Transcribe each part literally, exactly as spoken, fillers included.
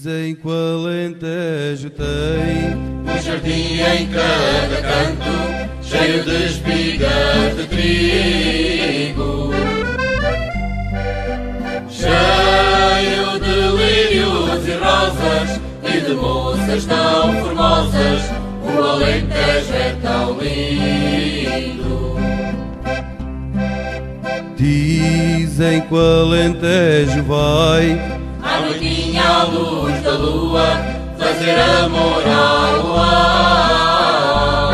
Dizem que o Alentejo tem um jardim em cada canto, cheio de espigas de trigo, cheio de lírios e rosas e de moças tão formosas. O Alentejo é tão lindo. Dizem que o Alentejo vai à noitinha à luz da lua fazer amor ao luar,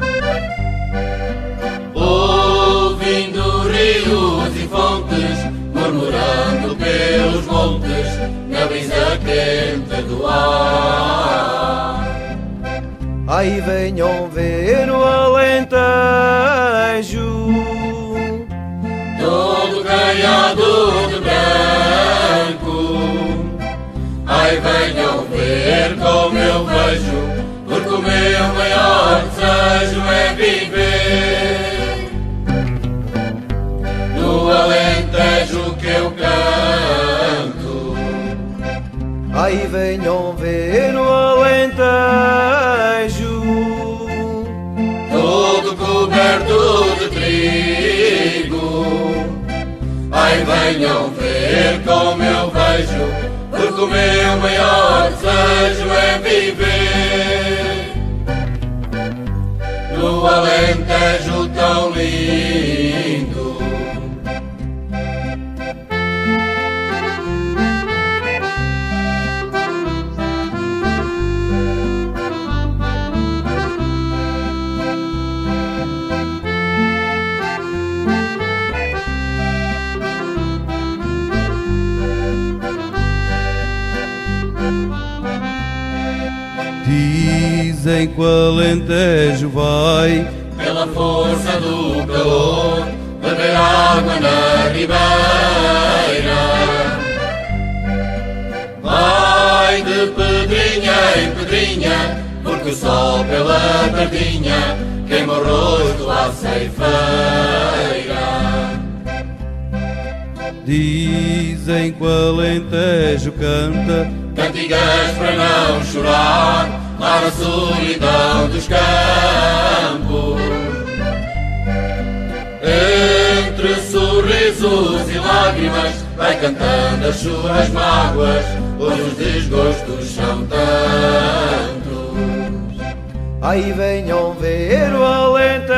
ouvindo rios e fontes murmurando pelos montes na brisa quente do ar. Aí venham ver o Alentejo, todo ganhado de branco. Ai, venham ver como eu vejo, porque o meu maior desejo é viver no Alentejo que eu canto. aí venham ver o Alentejo, todo coberto de trigo. Ai, venham ver como eu vejo, porque o meu maior desejo é viver no Alentejo tão lindo. dizem que o Alentejo vai pela força do calor beber água na ribeira. Vai de pedrinha em pedrinha, porque o sol pela tardinha queima o rosto à ceifeira. Dizem que o Alentejo canta Cantigas para não chorar lá na solidão dos campos. Entre sorrisos e lágrimas vai cantando as suas mágoas, pois os desgostos são tantos. aí venham ver o Alentejo,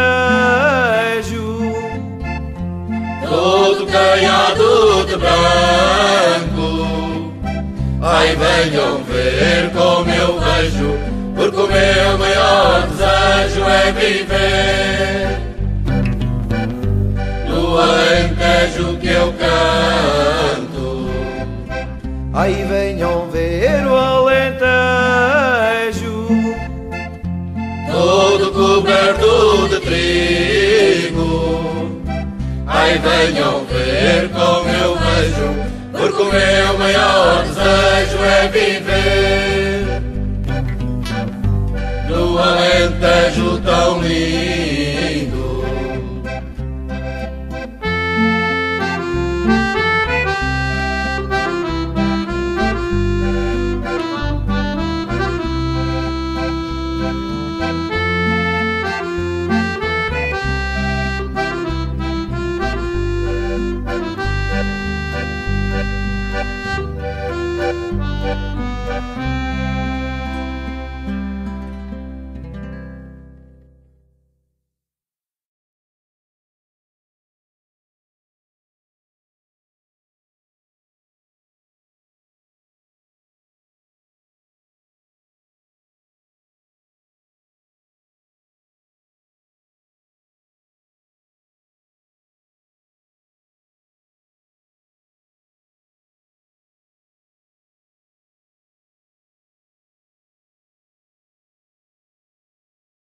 todo caiado de branco. Ai, venham ver como eu vejo, porque o meu maior desejo é viver no Alentejo que eu canto. aí venham ver o Alentejo, todo coberto de trigo. Ai, venham ver como eu vejo, porque o meu maior desejo é viver